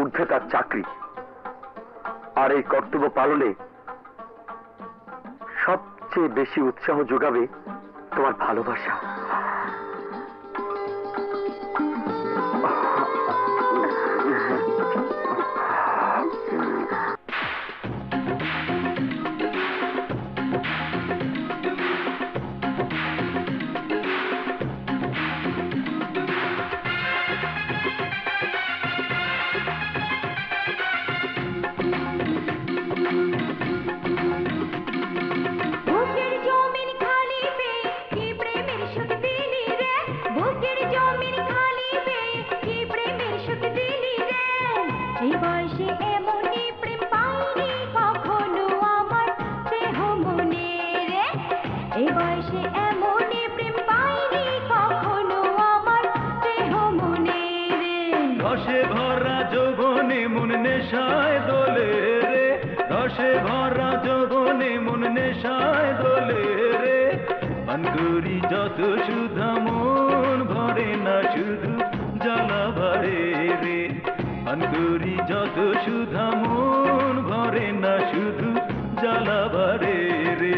ঊর্ধ্বে তার চাকরি, আর এই কর্তব্য পালনে সবচেয়ে বেশি উৎসাহ যোগাবে তোমার ভালোবাসা। রসে ভরা যৌবনে মন নেশায় দোলে রে, রসে ভরা যৌবনে মন নেশায় দোলে রে। পান করি যত সুধা মন ভরে না শুধু জ্বালা বাড়ে রে, পান করি যত সুধা মন ভরে না শুধু জ্বালা বাড়ে রে।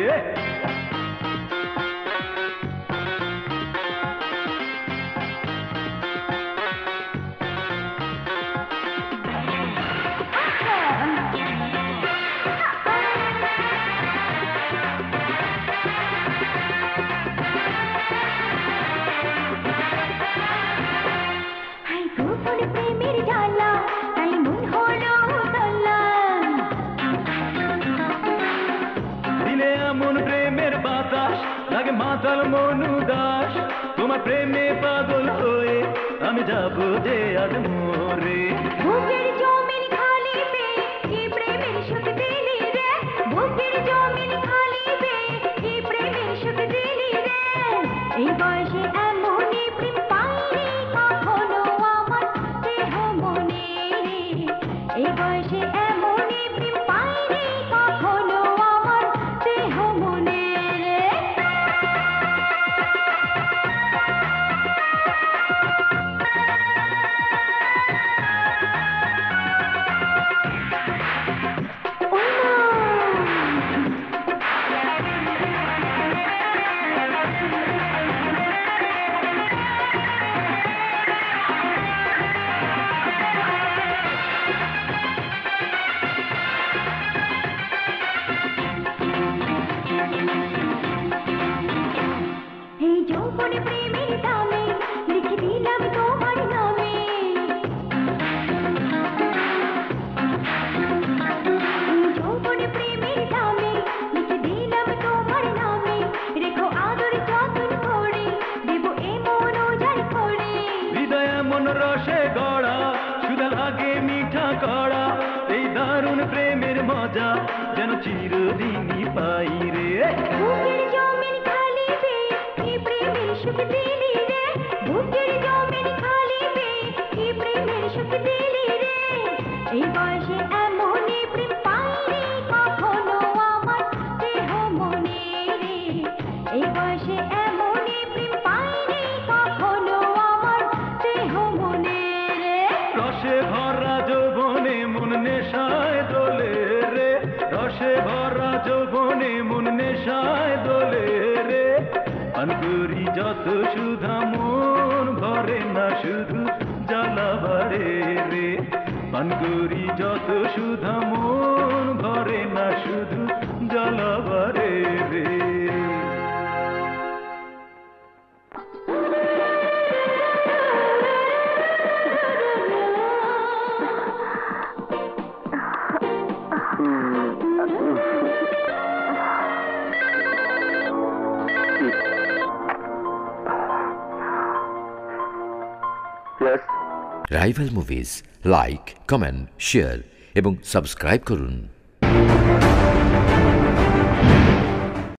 লাগে মাতাল মনু দাস, তোমার প্রেমে পাগল হয়ে আমি যাব যে আজ মোরে। বুকের জমিন খালি পেয়ে কি প্রেমের সুখ দিলি রে, বুকের জমিন খালি পেয়ে কি প্রেমের সুখ দিলি রে। এই বয়সে এমনই প্রেম পাইনি কখনো আমার দেহ মনে রে, এই বয়সে এমনই প্রেম পাইনি কখনো আমার দেহ মনে রে। রসে গড়া সুধা লাগে মিঠা কড়া, এই দারুণ প্রেমের মজা যেন চিরদিনই পাই রে। বুকের জমিন খালি পেয়ে কি প্রেমের সুখ দিলি রে, বুকের জমিন খালি পেয়ে কি প্রেমের সুখ দিলি রে। এই বয়সে এমনই প্রেম পাইনি কখনো আমার দেহ মনে রে, এই বয়সে এমনই প্রেম পাইনি কখনো আমার দেহ মনে রে। রসে ভরা যৌবনে মন নেশায় দোলে রে, রসে ভরা যৌবনে মন নেশায় দোলে রে। পান করি যত সুধা মন ভরে না শুধু জ্বালা বাড়ে রে, পান করি যত সুধা মন ভরে না শুধু জ্বালা বাড়ে রে। Rival Movies like, comment, share এবং সাবস্ক্রাইব করুন।